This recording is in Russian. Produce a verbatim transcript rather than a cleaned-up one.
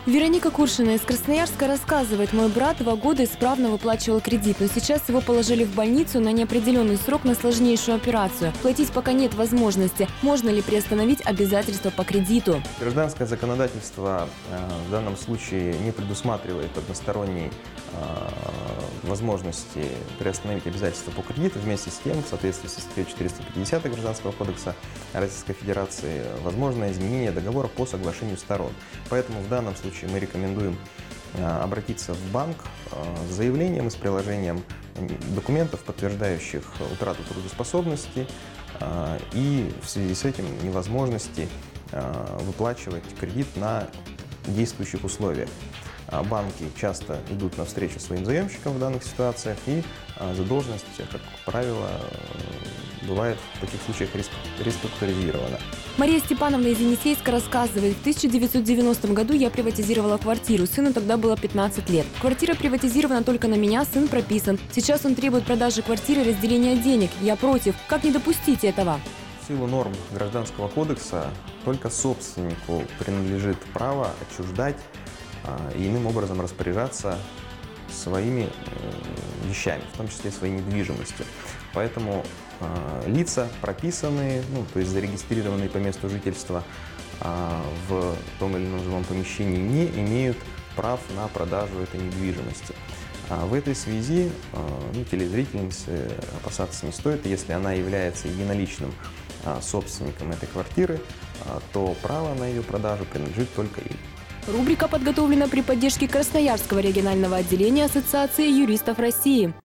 Вероника Куршина из Красноярска рассказывает: мой брат два года исправно выплачивал кредит, но сейчас его положили в больницу на неопределенный срок на сложнейшую операцию. Платить пока нет возможности. Можно ли приостановить обязательства по кредиту? Гражданское законодательство в данном случае не предусматривает односторонней возможности приостановить обязательства по кредиту. Вместе с тем, в соответствии со статьей четыреста пятидесятой Гражданского кодекса Российской Федерации, возможно изменение договора по соглашению сторон. Поэтому в данном случае мы рекомендуем обратиться в банк с заявлением и с приложением документов, подтверждающих утрату трудоспособности и в связи с этим невозможности выплачивать кредит на действующих условиях. Банки часто идут навстречу своим заемщикам в данных ситуациях, и задолженность, как правило, бывает в таких случаях реструктуризирована. Мария Степановна из Енисейска рассказывает: в тысяча девятьсот девяностом году я приватизировала квартиру, сыну тогда было пятнадцать лет. Квартира приватизирована только на меня, сын прописан. Сейчас он требует продажи квартиры и разделения денег. Я против. Как не допустить этого? В силу норм Гражданского кодекса только собственнику принадлежит право отчуждать и иным образом распоряжаться своими вещами, в том числе своей недвижимостью. Поэтому э, лица, прописанные, ну, то есть зарегистрированные по месту жительства э, в том или ином жилом помещении, не имеют прав на продажу этой недвижимости. А в этой связи э, ну, телезрительнице опасаться не стоит. Если она является единоличным э, собственником этой квартиры, э, то право на ее продажу принадлежит только ей. Рубрика подготовлена при поддержке Красноярского регионального отделения Ассоциации юристов России.